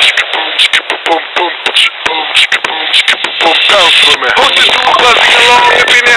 Bounce for me. Who's this dude buzzing along? If